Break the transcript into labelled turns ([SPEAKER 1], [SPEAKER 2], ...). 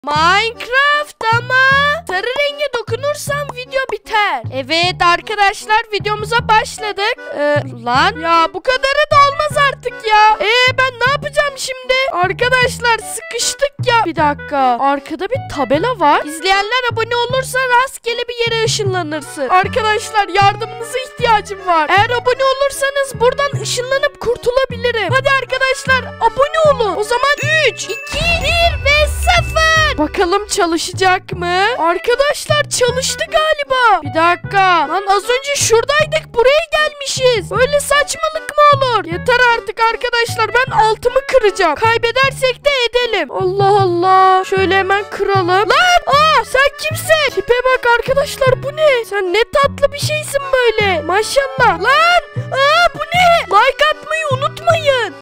[SPEAKER 1] Minecraft ama sarı renge dokunursam video biter. Evet arkadaşlar, videomuza başladık. Lan ya bu kadarı da olmaz artık ya. Ben ne yapacağım şimdi? Arkadaşlar sıkıştık ya. Bir dakika, arkada bir tabela var. İzleyenler abone olursa rastgele bir yere ışınlanırsın. Arkadaşlar yardımınıza ihtiyacım var. Eğer abone olursanız buradan ışınlanıp kurtulabilirim. Hadi arkadaşlar abone olun. O zaman 3, 2, 1 ve 0. Bakalım çalışacak mı? Arkadaşlar çalıştı galiba. Bir dakika. Lan az önce şuradaydık, buraya gelmişiz. Böyle saçmalık mı olur? Yeter artık arkadaşlar, ben altımı kıracağım. Kaybedersek de edelim. Allah Allah. Şöyle hemen kıralım. Lan! Sen kimsin? Tipe bak arkadaşlar, bu ne? Sen ne tatlı bir şeysin böyle. Maşallah. Lan! Bu ne? Like atmayı unutmayın.